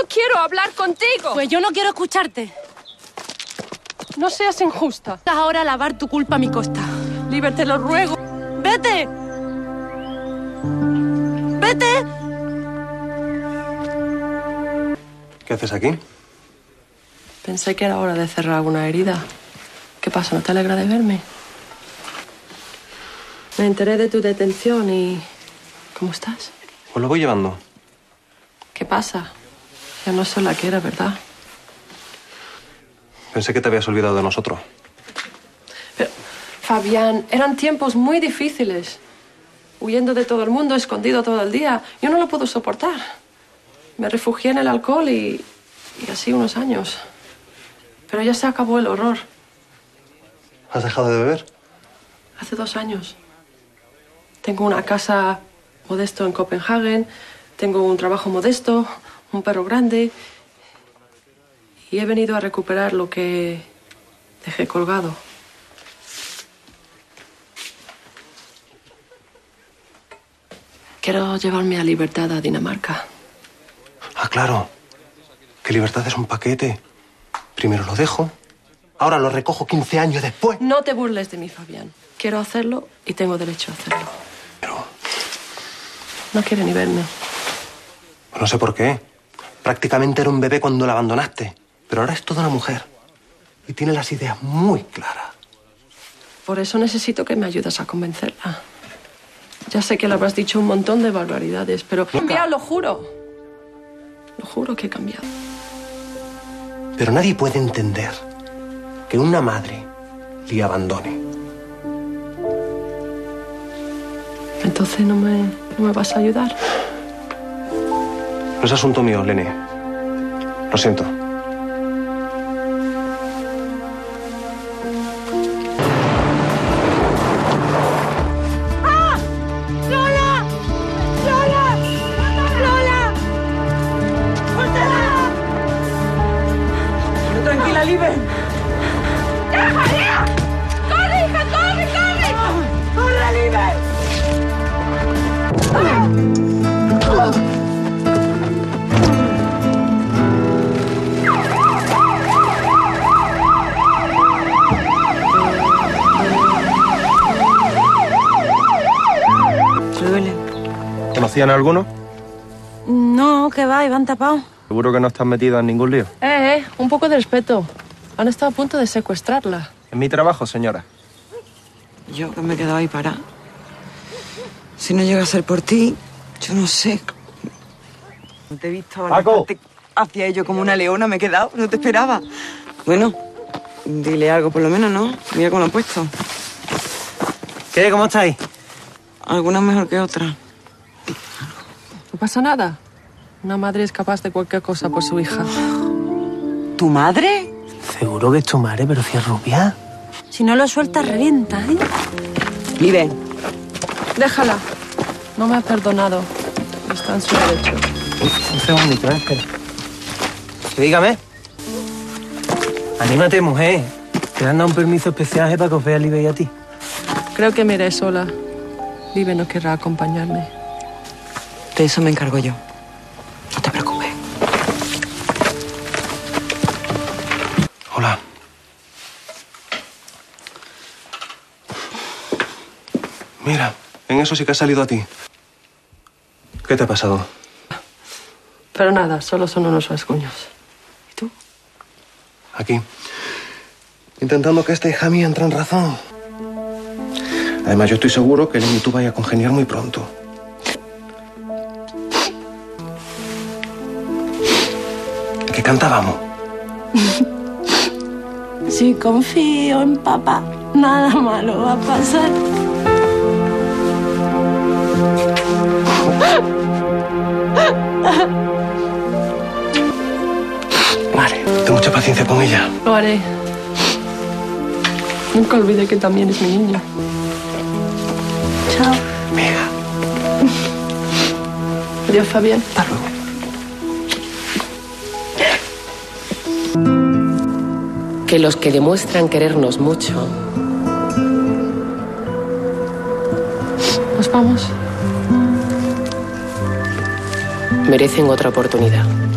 no quiero hablar contigo. Pues yo no quiero escucharte. No seas injusta. Vas ahora a lavar tu culpa a mi costa. Liber, te lo ruego. ¡Vete! ¡Vete! ¿Qué haces aquí? Pensé que era hora de cerrar alguna herida. ¿Qué pasa? ¿No te alegra de verme? Me enteré de tu detención y... ¿Cómo estás? Pues lo voy llevando. ¿Qué pasa? Ya no soy la que era, ¿verdad? Pensé que te habías olvidado de nosotros. Pero, Fabián, eran tiempos muy difíciles. Huyendo de todo el mundo, escondido todo el día. Yo no lo puedo soportar. Me refugié en el alcohol y así unos años. Pero ya se acabó el horror. ¿Has dejado de beber? Hace 2 años. Tengo una casa modesto en Copenhague, tengo un trabajo modesto, un perro grande. Y he venido a recuperar lo que dejé colgado. Quiero llevarme a Libertad a Dinamarca. Ah, claro. Que Libertad es un paquete. Primero lo dejo, ahora lo recojo 15 años después. No te burles de mí, Fabián. Quiero hacerlo y tengo derecho a hacerlo. Pero... No quiere ni verme. no sé por qué. Prácticamente era un bebé cuando la abandonaste. Pero ahora es toda una mujer. Y tiene las ideas muy claras. Por eso necesito que me ayudes a convencerla. Ya sé que le habrás dicho un montón de barbaridades, pero... He cambiado, lo juro. Lo juro que he cambiado. Pero nadie puede entender que una madre le abandone. Entonces no me vas a ayudar. No es asunto mío, Lene. Lo siento. Tranquila, Liber. ¡Déjala! ¡Corre, hija! ¡Corre, corre! ¡Corre, Liber! ¿Se duele? ¿Conocían a alguno? No, que va, Iván tapado. ¿Seguro que no estás metida en ningún lío? Un poco de respeto. Han estado a punto de secuestrarla. Es mi trabajo, señora. Yo que me he quedado ahí parada. Si no llega a ser por ti, yo no sé. No te he visto ¡Paco! Hacia ello como una leona, me he quedado, no te esperaba. Bueno, dile algo por lo menos, ¿no? Mira cómo lo he puesto. ¿Qué? ¿Cómo estáis? Algunas mejor que otras. No pasa nada. Una madre es capaz de cualquier cosa por su hija. ¿Tu madre? Seguro que es tu madre, pero si es rubia. Si no lo sueltas, revienta, ¿eh? Vive. Déjala. No me ha perdonado. Está en su derecho. Un segundito, espera. Sí, dígame. Anímate, mujer. Te han dado un permiso especial para que os vea Libe y a ti. Creo que me iré sola. Libe no querrá acompañarme. De eso me encargo yo. No te preocupes. Hola. Mira, en eso sí que has salido a ti. ¿Qué te ha pasado? Pero nada, solo son unos rasguños. ¿Y tú? Aquí. Intentando que esta hija mía entre en razón. Además, yo estoy seguro que él y tú vaya a congeniar muy pronto. ¿Qué cantábamos? Si confío en papá, nada malo va a pasar. Vale, ten mucha paciencia con ella. Lo haré. Nunca olvidé que también es mi niña. Chao. Mira. Adiós, Fabián. Hasta luego. Que los que demuestran querernos mucho ¿Nos vamos? merecen otra oportunidad.